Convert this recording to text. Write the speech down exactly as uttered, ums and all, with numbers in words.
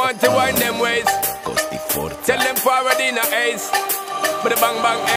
want to wind them ways. Tell them forward in a ace. But the bang bang